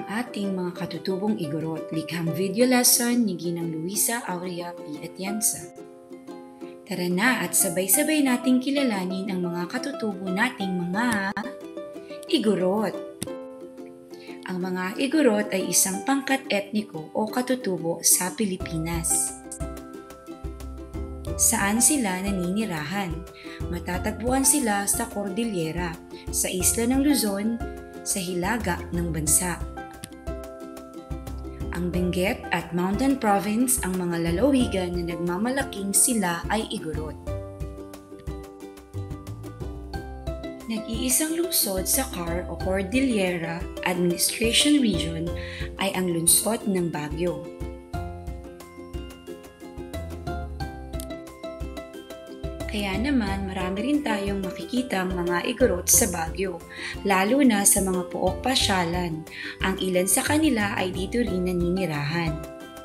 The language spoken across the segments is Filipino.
ating mga katutubong Igorot, likhang video lesson ni Ginang Luisa Aurea P. Atienza. Tara na at sabay-sabay nating kilalanin ang mga katutubo nating mga Igorot. Ang mga Igorot ay isang pangkat etniko o katutubo sa Pilipinas. Saan sila naninirahan? Matatagpuan sila sa Cordillera, sa isla ng Luzon, sa hilaga ng bansa. Ang Benguet at Mountain Province ang mga lalawigan na nagmamalaking sila ay Igorot. Nag-iisang lungsod sa CAR o Cordillera Administration Region ay ang lungsod ng Baguio. Kaya naman marami rin tayong makikitang mga Igorot sa Baguio, lalo na sa mga pook pasyalan. Ang ilan sa kanila ay dito rin naninirahan.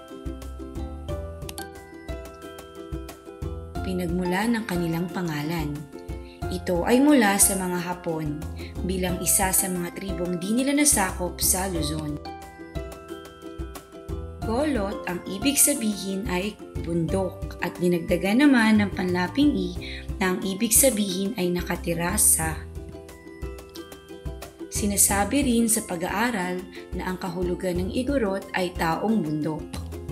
Pinagmula ng kanilang pangalan. Ito ay mula sa mga Hapon, bilang isa sa mga tribong di nila nasakop sa Luzon. Golot ang ibig sabihin ay bundok at dinagdagan naman ng panlaping i na ang ibig sabihin ay nakatira sa. Sinasabi rin sa pag-aaral na ang kahulugan ng Igorot ay taong bundok.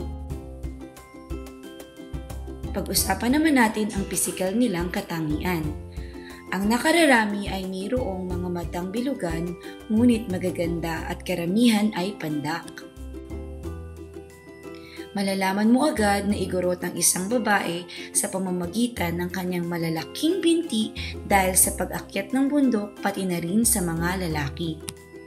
Pag-usapan naman natin ang pisikal nilang katangian. Ang nakararami ay mayroong mga matang bilugan, ngunit magaganda at karamihan ay pandak. Malalaman mo agad na Igorot ang isang babae sa pamamagitan ng kanyang malalaking binti dahil sa pag-akyat ng bundok pati na rin sa mga lalaki.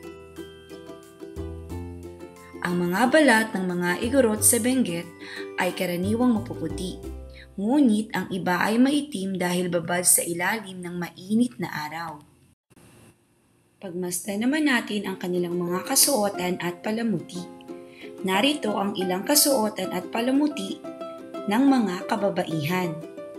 Ang mga balat ng mga Igorot sa Benguet ay karaniwang mapuputi, ngunit ang iba ay maitim dahil babad sa ilalim ng mainit na araw. Pagmasdan naman natin ang kanilang mga kasuotan at palamuti. Narito ang ilang kasuotan at palamuti ng mga kababaihan.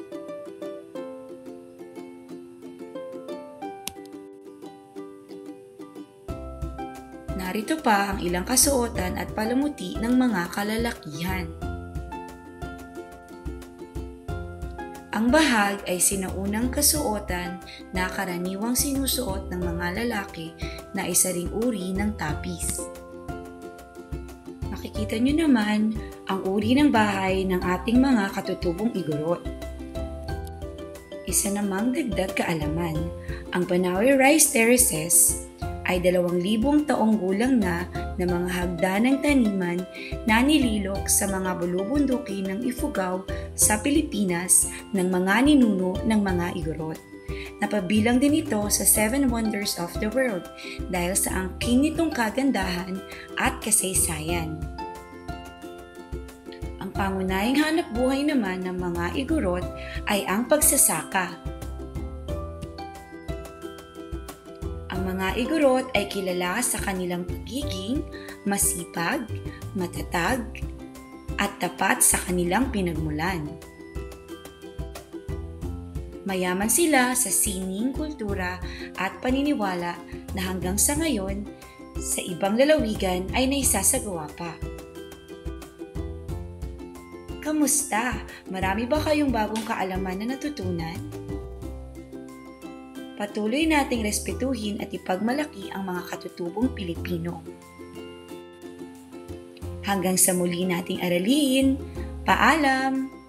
Narito pa ang ilang kasuotan at palamuti ng mga kalalakihan. Ang bahag ay sinaunang kasuotan na karaniwang sinusuot ng mga lalaki na isa ring uri ng tapis. Makikita nyo naman ang uri ng bahay ng ating mga katutubong Igorot. Isa namang dagdag kaalaman, ang Banawe Rice Terraces ay 2,000 taong gulang na mga hagdanang taniman na nililok sa mga bulubunduki ng Ifugao sa Pilipinas ng mga ninuno ng mga Igorot. Napabilang din ito sa 7 Wonders of the World dahil sa angking nitong kagandahan at kasaysayan. Ang pangunahing hanap buhay naman ng mga Igorot ay ang pagsasaka. Ang mga Igorot ay kilala sa kanilang pagiging masipag, matatag, at tapat sa kanilang pinagmulan. Mayaman sila sa sining, kultura at paniniwala na hanggang sa ngayon, sa ibang lalawigan ay naisasagawa pa. Kamusta? Marami ba kayong bagong kaalaman na natutunan? Patuloy nating respetuhin at ipagmalaki ang mga katutubong Pilipino. Hanggang sa muli nating aralin, paalam!